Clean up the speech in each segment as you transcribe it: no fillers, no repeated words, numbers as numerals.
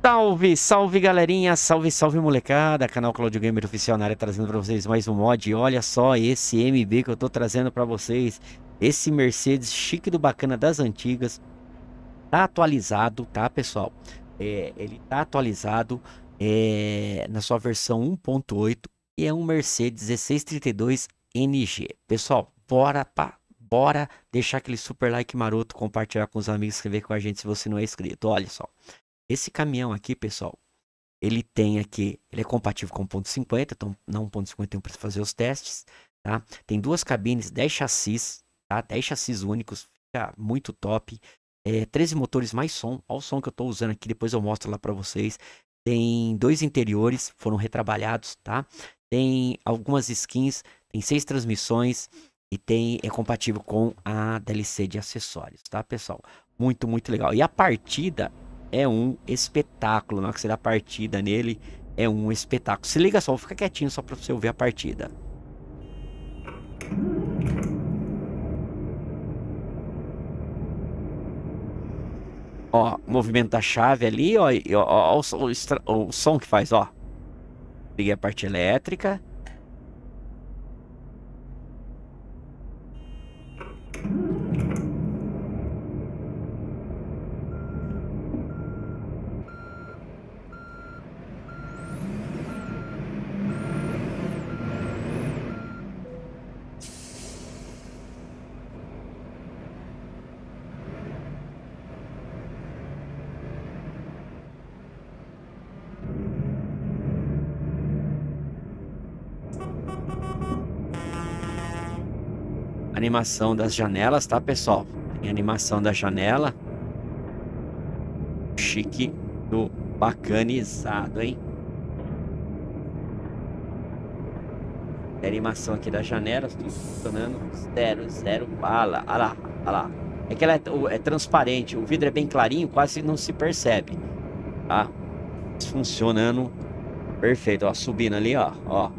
Salve, salve galerinha, salve, salve molecada, canal Claudio Gamer Oficial na área, trazendo pra vocês mais um mod. E olha só esse MB que eu tô trazendo pra vocês, esse Mercedes chique do bacana das antigas, tá atualizado, tá pessoal? Ele tá atualizado na sua versão 1.8 e é um Mercedes E632 NG. Pessoal, bora deixar aquele super like maroto, compartilhar com os amigos, inscrever com a gente se você não é inscrito. Olha só. Esse caminhão aqui, pessoal, ele é compatível com 1.50, então na 1.51 para fazer os testes, tá? Tem duas cabines, 10 chassis, tá? 10 chassis únicos, fica muito top. 13 motores mais som, olha o som que eu tô usando aqui, depois eu mostro lá para vocês. Tem dois interiores, foram retrabalhados, tá? Tem algumas skins, tem 6 transmissões e é compatível com a DLC de acessórios, tá, pessoal? Muito, muito legal. E a partida é um espetáculo, na hora que você dá partida nele, é um espetáculo. Se liga só, fica quietinho só para você ouvir a partida. Ó, movimento da chave ali, ó, ó o som que faz, ó. Liguei a parte elétrica. Animação das janelas, tá, pessoal? Tem animação da janela. Chique do bacanizado, hein? Tem animação aqui das janelas, tudo funcionando. Zero bala. Olha lá, olha lá. É que ela é transparente, o vidro é bem clarinho, quase não se percebe, tá? Funcionando perfeito, ó, subindo ali, ó.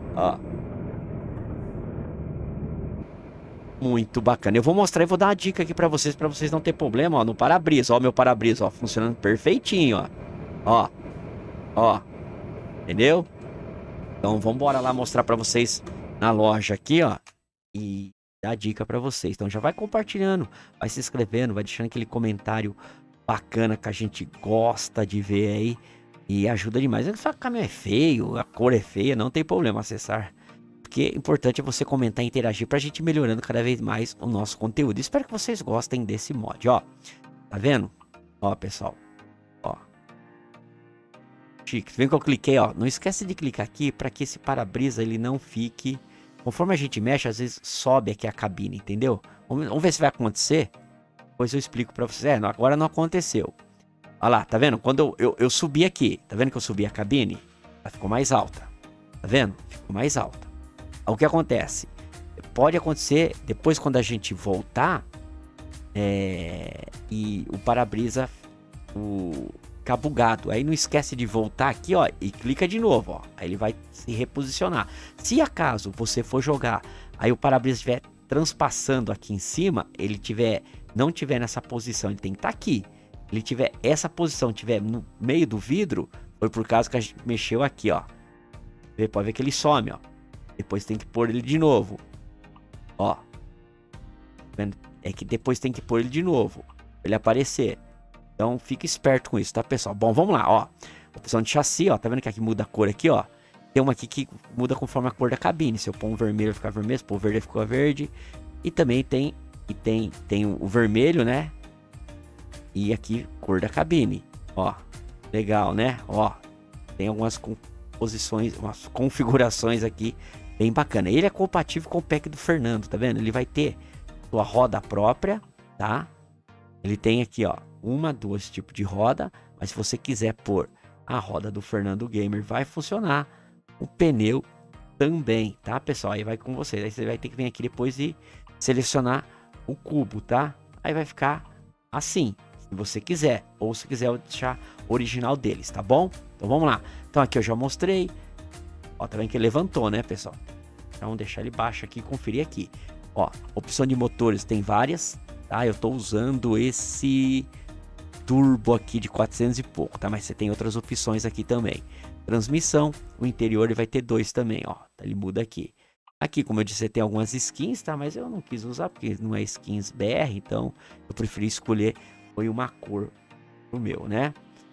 Muito bacana. Eu vou mostrar e vou dar uma dica aqui pra vocês não ter problema, ó, no para-brisa. Ó, meu para-brisa, ó, funcionando perfeitinho, ó. Entendeu? Então, vamos embora lá mostrar pra vocês na loja aqui, ó. E dar dica pra vocês. Então, já vai compartilhando, vai se inscrevendo, vai deixando aquele comentário bacana que a gente gosta de ver aí. E ajuda demais. Só que o caminhão é feio, a cor é feia, não tem problema acessar. Porque o importante é você comentar e interagir pra gente ir melhorando cada vez mais o nosso conteúdo. Espero que vocês gostem desse mod, ó. Tá vendo? Ó, pessoal. Ó. Chique. Vem que eu cliquei, ó. Não esquece de clicar aqui para que esse para-brisa ele não fique... Conforme a gente mexe, às vezes sobe aqui a cabine, entendeu? Vamos ver se vai acontecer. Depois eu explico pra vocês. Agora não aconteceu. Olha lá, tá vendo? Quando eu subi aqui, tá vendo que eu subi a cabine? Ela ficou mais alta. Tá vendo? Ficou mais alta. O que acontece? Pode acontecer depois quando a gente voltar e o para-brisa ficar bugado. Aí não esquece de voltar aqui, ó, e clica de novo, ó. Aí ele vai se reposicionar. Se acaso você for jogar, aí o para-brisa estiver transpassando aqui em cima, ele não tiver nessa posição, ele tem que estar aqui. Ele tiver essa posição, tiver no meio do vidro, foi por causa que a gente mexeu aqui, ó. Pode ver que ele some, ó. Depois tem que pôr ele de novo. Ó. É que depois tem que pôr ele de novo. Pra ele aparecer. Então fique esperto com isso, tá, pessoal? Bom, vamos lá, ó. Opção de chassi, ó. Tá vendo que aqui muda a cor aqui, ó? Tem uma aqui que muda conforme a cor da cabine. Se eu pôr um vermelho, fica vermelho. Se eu pôr verde, fica verde. E também tem o vermelho, né? E aqui, cor da cabine. Ó. Legal, né? Ó. Tem algumas composições, umas configurações aqui bem bacana. Ele é compatível com o pack do Fernando, tá vendo? Ele vai ter sua roda própria, tá? Ele tem aqui, ó, duas tipos de roda, mas se você quiser pôr a roda do Fernando Gamer, vai funcionar. O pneu também, tá, pessoal? Aí vai com vocês. Aí você vai ter que vir aqui depois e selecionar o cubo, tá? Aí vai ficar assim, se você quiser, ou se quiser deixar o original deles, tá bom? Então vamos lá. Então aqui eu já mostrei. Ó, tá vendo que ele levantou, né, pessoal? Então vamos deixar ele baixo aqui e conferir aqui. Ó, opção de motores tem várias, tá? Eu tô usando esse turbo aqui de 400 e pouco, tá? Mas você tem outras opções aqui também. Transmissão, o interior ele vai ter 2 também, ó. Ele muda aqui. Aqui, como eu disse, você tem algumas skins, tá? Mas eu não quis usar porque não é skins BR, então eu preferi escolher foi uma cor pro meu, né?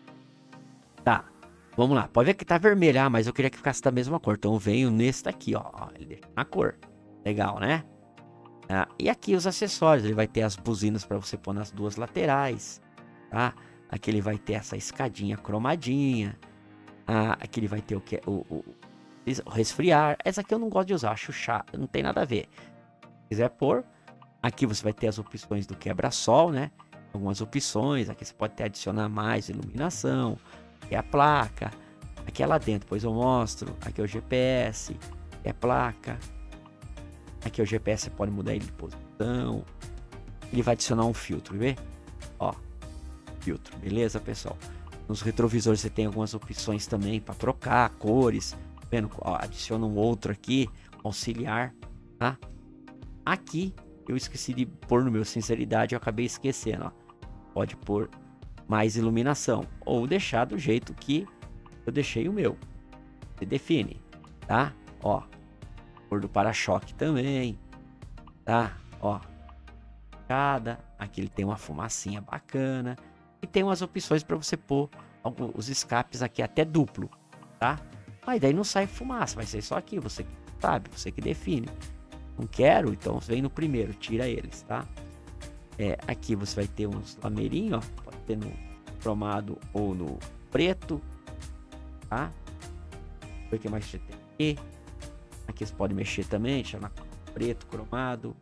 Tá, vamos lá. Pode ver que tá vermelho, mas eu queria que ficasse da mesma cor. Então eu venho nesse daqui, ó. Ele deixa na cor. Legal, né? E aqui os acessórios. Ele vai ter as buzinas para você pôr nas 2 laterais, tá? Aqui ele vai ter essa escadinha cromadinha. Aqui ele vai ter o que? O resfriar. Essa aqui eu não gosto de usar, acho chato, não tem nada a ver. Se quiser pôr, aqui você vai ter as opções do quebra-sol, né? Algumas opções, aqui você pode adicionar mais iluminação. Aqui é a placa, aqui é lá dentro, depois eu mostro. Aqui é o GPS, aqui é a placa. Aqui é o GPS, você pode mudar ele de posição. Ele vai adicionar um filtro, vê? Ó, filtro, beleza, pessoal? Nos retrovisores você tem algumas opções também para trocar cores. Vendo? Ó, adiciona um outro aqui, auxiliar, tá? Aqui eu esqueci de pôr no meu, sinceridade, eu acabei esquecendo, ó. Pode pôr mais iluminação ou deixar do jeito que eu deixei o meu. Você define, tá? Ó, cor do para-choque também, tá? Ó, aqui ele tem uma fumacinha bacana e tem umas opções para você pôr os escapes aqui até duplo, tá? Mas daí não sai fumaça, vai ser só aqui, você que sabe, você que define. Não quero, então vem no primeiro, tira eles, tá? Aqui você vai ter uns lameirinhos, ó, pode ter no cromado ou no preto, tá? O que mais você tem aqui? Aqui você pode mexer também, deixar na preto, cromado.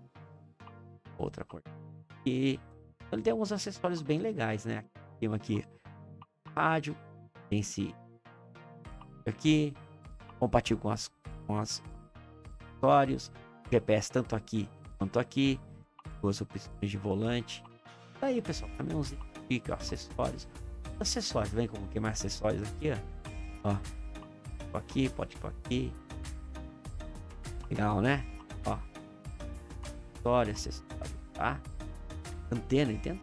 Outra cor aqui. Ele tem alguns acessórios bem legais, né? Tem aqui rádio, tem esse aqui, compatível com as acessórios, GPS tanto aqui quanto aqui, 2 opções de volante. Tá aí, pessoal, caminhãozinho aqui, ó, acessórios, vem como que mais acessórios aqui, ó, aqui, pode ir aqui, legal, né? Ó, acessórios, tá? Antena, entende?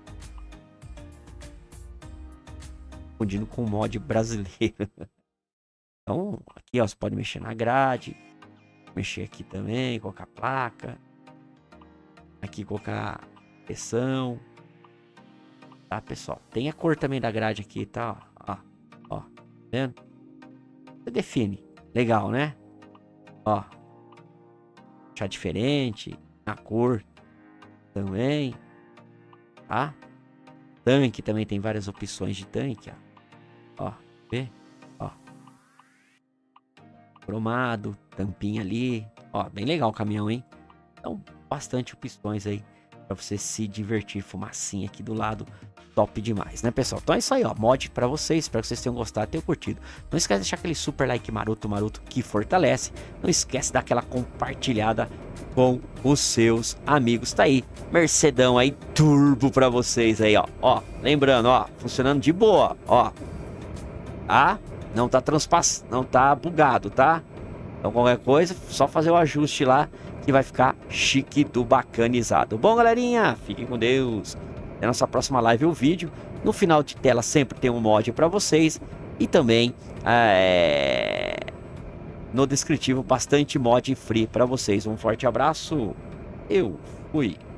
Confundindo com o mod brasileiro. Então, aqui ó, você pode mexer na grade, mexer aqui também, colocar placa, aqui colocar pressão, tá, pessoal? Tem a cor também da grade aqui, tá? Ó, vendo? Você define, legal, né? Ó, deixar diferente, a cor também, tá? Tanque também tem várias opções de tanque, ó, vê? Cromado, tampinha ali, ó, bem legal o caminhão, hein? Então, bastante opções aí pra você se divertir, fumacinha aqui do lado, top demais, né, pessoal? Então é isso aí, ó, mod pra vocês, espero que vocês tenham gostado, tenham curtido. Não esquece de deixar aquele super like maroto que fortalece, não esquece de dar aquela compartilhada com os seus amigos, tá aí, Mercedão aí, turbo pra vocês aí, ó, lembrando, ó, funcionando de boa, ó, tá? Não tá não tá bugado, tá? Então qualquer coisa, só fazer o ajuste lá que vai ficar chique do bacanizado. Bom, galerinha, fiquem com Deus. Até a nossa próxima live ou vídeo. No final de tela sempre tem um mod para vocês. E também no descritivo bastante mod free para vocês. Um forte abraço. Eu fui.